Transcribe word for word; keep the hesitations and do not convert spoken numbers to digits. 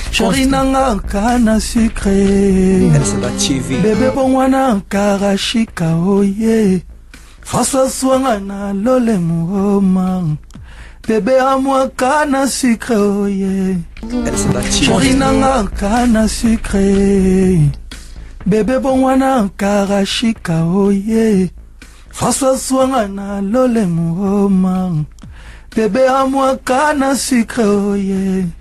Chéri nanga kana sucré. Bébé bongwana karashika oye. François Swanga na lole muhoma. Bébé à moi kana sucré oye. Chéri nanga kana sucré. Bébé bongwana karashika oye. François Swanga na lole muhoma. Bébé à moi kana sucré oye.